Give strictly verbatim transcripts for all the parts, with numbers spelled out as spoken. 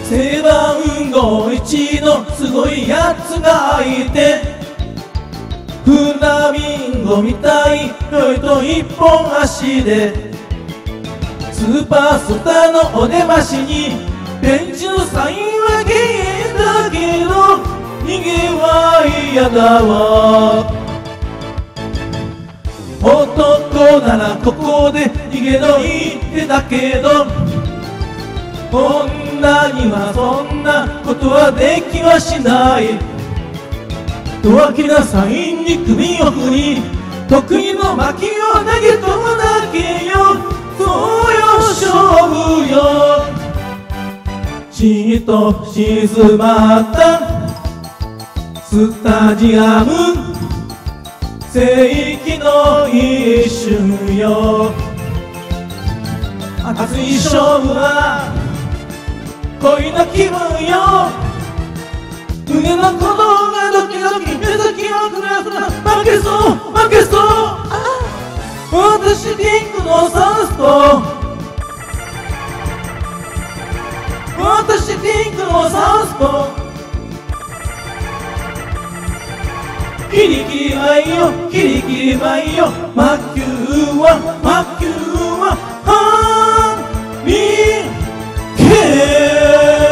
背番号いちのすごいやつがいて、フラミンゴみたいひょいと一本足で、スーパースターのお出ましにベンチのサインは敬遠だけど逃げは嫌だわ。男ならここで逃げのいい手だけど、女にはそんなことはできはしない。弱気なサインに首を振り、得意の巻きを投げ込むだけよ。そうよ勝負よ。じっと静まったスタジアム、世紀の一瞬よ。熱い勝負は恋の気分よ。胸の鼓動がドキドキ、目先をふらふら、負けそう負けそう。私ピンクのサウスポー、私ピンクのサウスポー。キリキリマイよキリキリマイよ、魔球は魔球はハーミケー。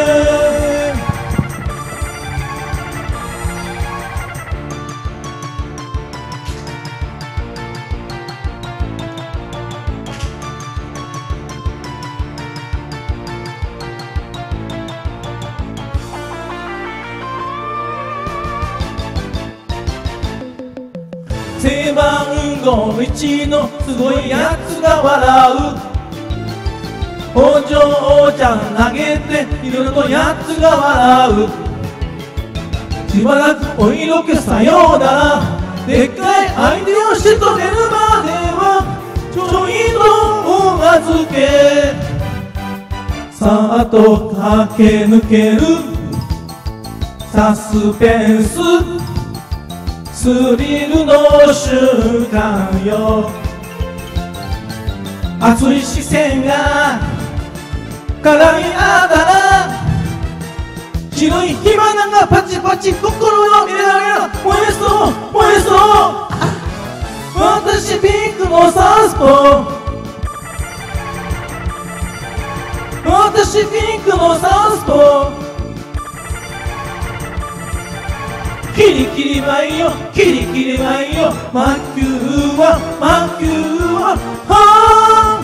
背番号いちのすごいやつが笑う。お嬢ちゃん投げていろいろとやつが笑う。しばらくお色気さようなら、でっかい相手を仕留めるまではちょいとお預け。さっと駆け抜けるサスペンス、スリルの瞬間よ。熱い視線が絡み合ったら、白い火花がパチパチ心を見られる。燃えそう燃えそう。私ピンクのサウスポー、私ピンクのサウスポー。キリキリマイよキリキリマイよ、魔球は魔球ははー